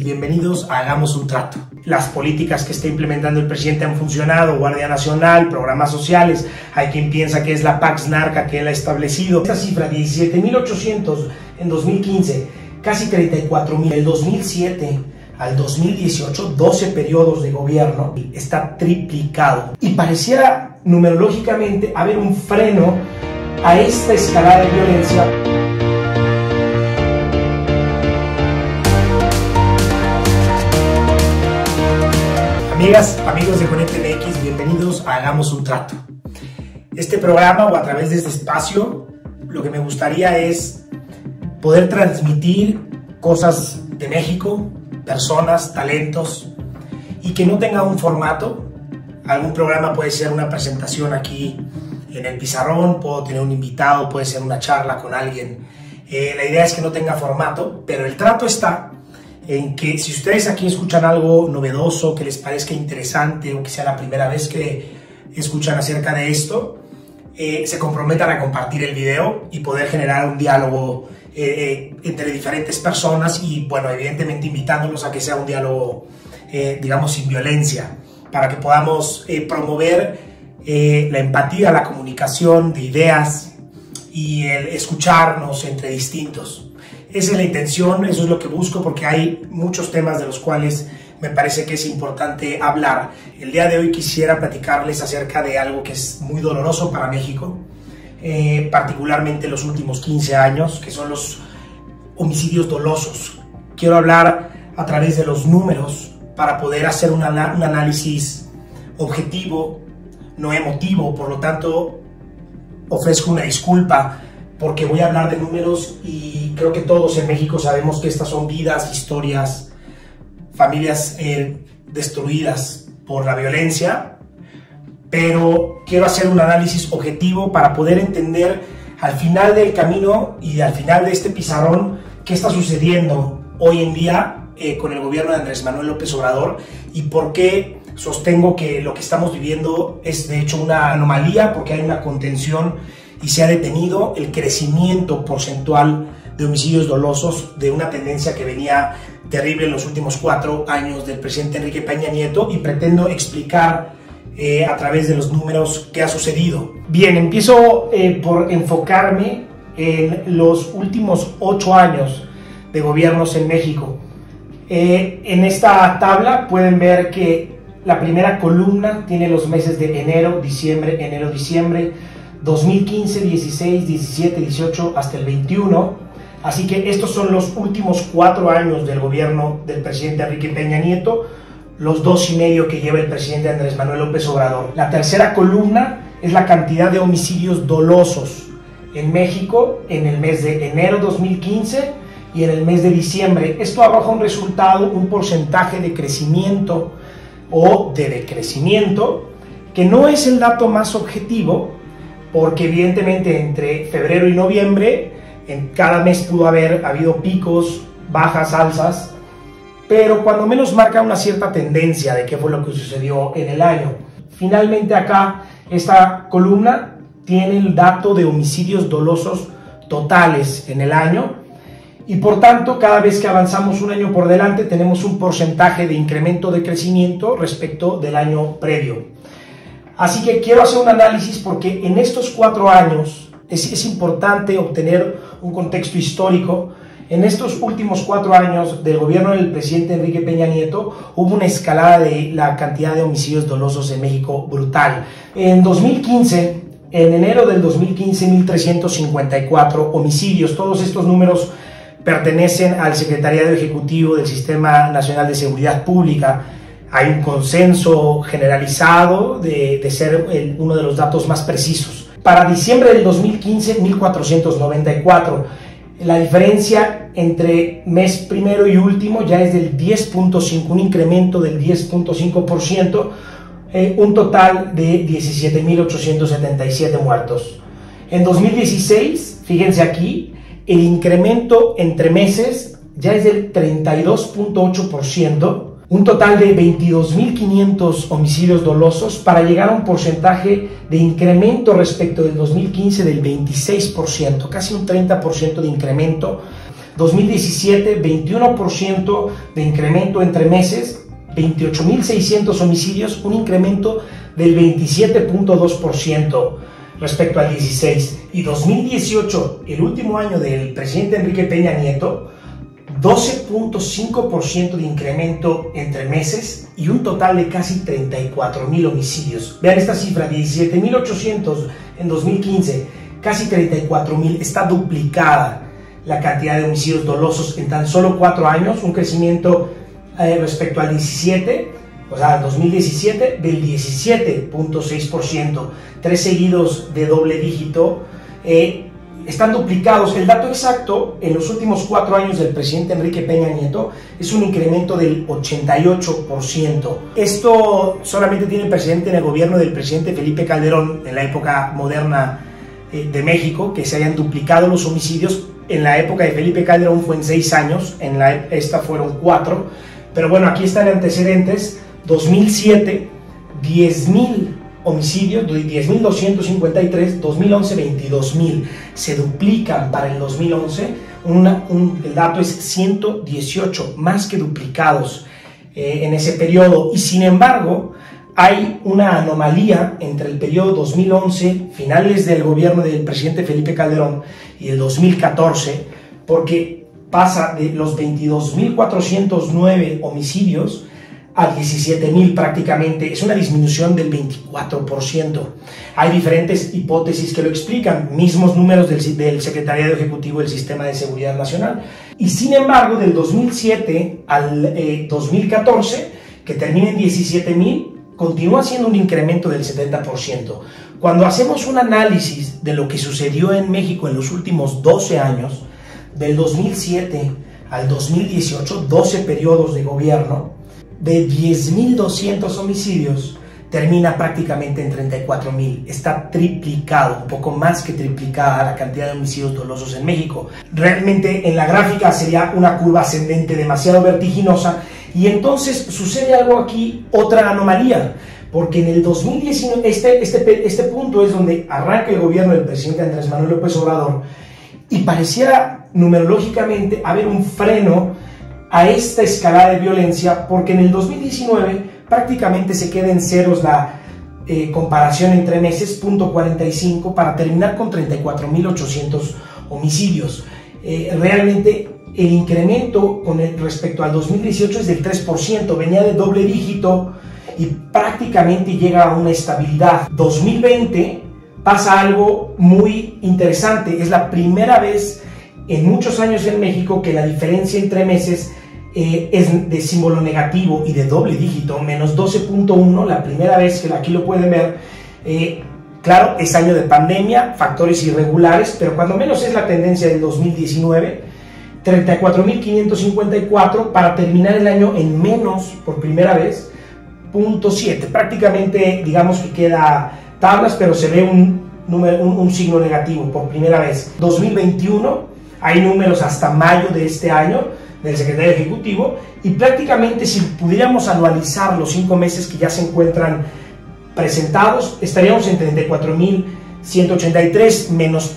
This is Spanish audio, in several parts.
Bienvenidos a Hagamos un Trato. Las políticas que está implementando el presidente han funcionado, Guardia Nacional, programas sociales, hay quien piensa que es la Pax Narca que él ha establecido. Esta cifra, 17.800 en 2015, casi 34.000. Del 2007 al 2018, 12 periodos de gobierno, está triplicado. Y pareciera numerológicamente haber un freno a esta escalada de violencia. Amigas, amigos de Conecte MX, bienvenidos a Hagamos un Trato. Este programa, o a través de este espacio, lo que me gustaría es poder transmitir cosas de México, personas, talentos, y que no tenga un formato. Algún programa puede ser una presentación aquí en el pizarrón, puedo tener un invitado, puede ser una charla con alguien. La idea es que no tenga formato, pero el trato está en que si ustedes aquí escuchan algo novedoso, que les parezca interesante o que sea la primera vez que escuchan acerca de esto, se comprometan a compartir el video y poder generar un diálogo entre diferentes personas y, bueno, evidentemente invitándolos a que sea un diálogo, digamos, sin violencia, para que podamos promover la empatía, la comunicación de ideas y el escucharnos entre distintos. Esa es la intención, eso es lo que busco, porque hay muchos temas de los cuales me parece que es importante hablar. El día de hoy quisiera platicarles acerca de algo que es muy doloroso para México, particularmente los últimos 15 años, que son los homicidios dolosos. Quiero hablar a través de los números para poder hacer un análisis objetivo, no emotivo. Por lo tanto, ofrezco una disculpa porque voy a hablar de números y creo que todos en México sabemos que estas son vidas, historias, familias destruidas por la violencia, pero quiero hacer un análisis objetivo para poder entender al final del camino y al final de este pizarrón qué está sucediendo hoy en día con el gobierno de Andrés Manuel López Obrador y por qué sostengo que lo que estamos viviendo es de hecho una anomalía, porque hay una contención y se ha detenido el crecimiento porcentual de homicidios dolosos de una tendencia que venía terrible en los últimos 4 años del presidente Enrique Peña Nieto, y pretendo explicar a través de los números qué ha sucedido. Bien, empiezo por enfocarme en los últimos 8 años de gobiernos en México. En esta tabla pueden ver que la primera columna tiene los meses de enero, diciembre, 2015, 16, 17, 18 hasta el 21. Así que estos son los últimos 4 años del gobierno del presidente Enrique Peña Nieto, los 2,5 que lleva el presidente Andrés Manuel López Obrador. La tercera columna es la cantidad de homicidios dolosos en México en el mes de enero 2015 y en el mes de diciembre. Esto arroja un resultado, un porcentaje de crecimiento o de decrecimiento, que no es el dato más objetivo, porque evidentemente entre febrero y noviembre en cada mes pudo haber habido picos, bajas, alzas, pero cuando menos marca una cierta tendencia de qué fue lo que sucedió en el año. Finalmente acá esta columna tiene el dato de homicidios dolosos totales en el año, y por tanto cada vez que avanzamos un año por delante tenemos un porcentaje de incremento de crecimiento respecto del año previo. Así que quiero hacer un análisis porque en estos 4 años es importante obtener un contexto histórico. En estos últimos 4 años del gobierno del presidente Enrique Peña Nieto hubo una escalada de la cantidad de homicidios dolosos en México brutal. En 2015, en enero del 2015, 1.354 homicidios. Todos estos números pertenecen al Secretariado Ejecutivo del Sistema Nacional de Seguridad Pública. Hay un consenso generalizado de ser uno de los datos más precisos. Para diciembre del 2015, 1.494. La diferencia entre mes primero y último ya es del 10.5, un incremento del 10.5%, un total de 17.877 muertos. En 2016, fíjense aquí, el incremento entre meses ya es del 32.8%, un total de 22.500 homicidios dolosos, para llegar a un porcentaje de incremento respecto del 2015 del 26%, casi un 30% de incremento. 2017, 21% de incremento entre meses, 28.600 homicidios, un incremento del 27.2% respecto al 16. Y 2018, el último año del presidente Enrique Peña Nieto, 12.5% de incremento entre meses y un total de casi 34.000 homicidios. Vean esta cifra, 17.800 en 2015, casi 34.000, está duplicada la cantidad de homicidios dolosos en tan solo 4 años, un crecimiento respecto al 17, o sea, al 2017, del 17.6%, 3 seguidos de doble dígito, están duplicados. El dato exacto en los últimos 4 años del presidente Enrique Peña Nieto es un incremento del 88%. Esto solamente tiene precedente en el gobierno del presidente Felipe Calderón, en la época moderna de México, que se hayan duplicado los homicidios. En la época de Felipe Calderón fue en 6 años, esta fueron 4, pero bueno, aquí están antecedentes. 2007, 10.000 homicidios, 10.253, 2011, 22.000, se duplican para el 2011, el dato es 118, más que duplicados en ese periodo, y sin embargo, hay una anomalía entre el periodo 2011, finales del gobierno del presidente Felipe Calderón, y el 2014, porque pasa de los 22.409 homicidios a 17.000 prácticamente, es una disminución del 24%. Hay diferentes hipótesis que lo explican, mismos números del Secretariado Ejecutivo del Sistema de Seguridad Nacional. Y sin embargo, del 2007 al 2014, que termina en 17.000, continúa siendo un incremento del 70%. Cuando hacemos un análisis de lo que sucedió en México en los últimos 12 años, del 2007 al 2018, 12 periodos de gobierno, de 10.200 homicidios, termina prácticamente en 34.000. Está triplicado, un poco más que triplicada la cantidad de homicidios dolosos en México. Realmente en la gráfica sería una curva ascendente demasiado vertiginosa, y entonces sucede algo aquí, otra anomalía, porque en el 2019, este punto es donde arranca el gobierno del presidente Andrés Manuel López Obrador, y pareciera numerológicamente haber un freno a esta escalada de violencia, porque en el 2019 prácticamente se queda en ceros la comparación entre meses, 0.45, para terminar con 34.800 homicidios. Realmente el incremento respecto al 2018 es del 3%, venía de doble dígito y prácticamente llega a una estabilidad. 2020 pasa algo muy interesante, es la primera vez en muchos años en México que la diferencia entre meses es de símbolo negativo y de doble dígito, menos 12.1, la primera vez que aquí lo pueden ver. Claro, es año de pandemia, factores irregulares, pero cuando menos es la tendencia del 2019, 34.554 para terminar el año en menos, por primera vez, 0.7. Prácticamente, digamos que queda tablas, pero se ve un signo negativo por primera vez. 2021, hay números hasta mayo de este año del Secretario Ejecutivo, y prácticamente si pudiéramos anualizar los 5 meses que ya se encuentran presentados, estaríamos en 34.183 menos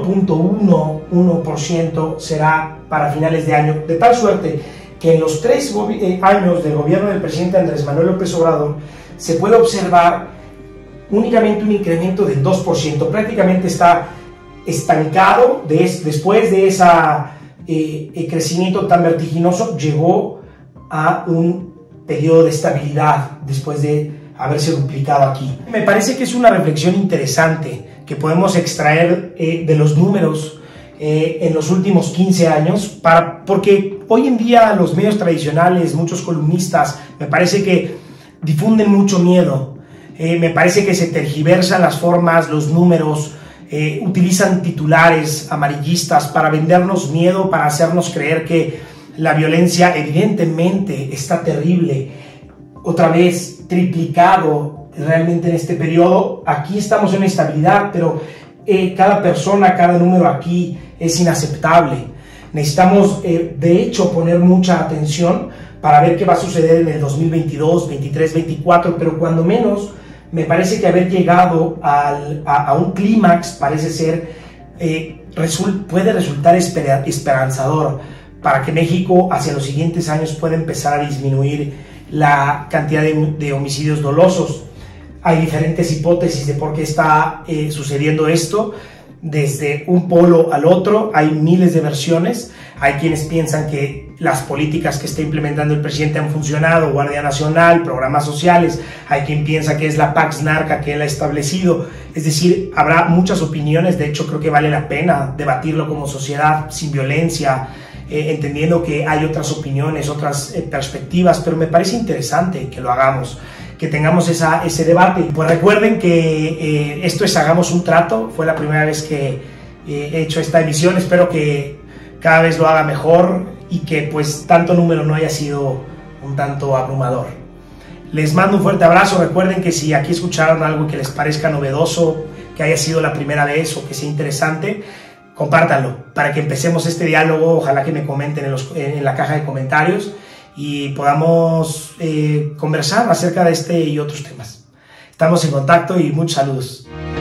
1.1% será para finales de año, de tal suerte que en los 3 años del gobierno del presidente Andrés Manuel López Obrador se puede observar únicamente un incremento del 2%, prácticamente está estancado. Después de ese crecimiento tan vertiginoso, llegó a un periodo de estabilidad después de haberse duplicado aquí. Me parece que es una reflexión interesante que podemos extraer de los números en los últimos 15 años, porque hoy en día los medios tradicionales, muchos columnistas, me parece que difunden mucho miedo, me parece que se tergiversan las formas, los números, utilizan titulares amarillistas para vendernos miedo, para hacernos creer que la violencia evidentemente está terrible, otra vez triplicado realmente en este periodo. Aquí estamos en estabilidad, pero cada persona, cada número aquí es inaceptable. Necesitamos de hecho poner mucha atención para ver qué va a suceder en el 2022, 23, 24, pero cuando menos me parece que haber llegado a un clímax parece ser puede resultar esperanzador para que México hacia los siguientes años pueda empezar a disminuir la cantidad de homicidios dolosos. Hay diferentes hipótesis de por qué está sucediendo esto, desde un polo al otro, hay miles de versiones. Hay quienes piensan que las políticas que está implementando el presidente han funcionado, Guardia Nacional, programas sociales. Hay quien piensa que es la Pax Narca que él ha establecido. Es decir, habrá muchas opiniones. De hecho, creo que vale la pena debatirlo como sociedad, sin violencia, entendiendo que hay otras opiniones, otras perspectivas, pero me parece interesante que lo hagamos, que tengamos ese debate. Pues recuerden que esto es Hagamos un Trato. Fue la primera vez que he hecho esta emisión. Espero que cada vez lo haga mejor y que pues tanto número no haya sido un tanto abrumador. Les mando un fuerte abrazo. Recuerden que si aquí escucharon algo que les parezca novedoso, que haya sido la primera vez o que sea interesante, compártanlo para que empecemos este diálogo. Ojalá que me comenten en la caja de comentarios y podamos conversar acerca de este y otros temas. Estamos en contacto y muchos saludos.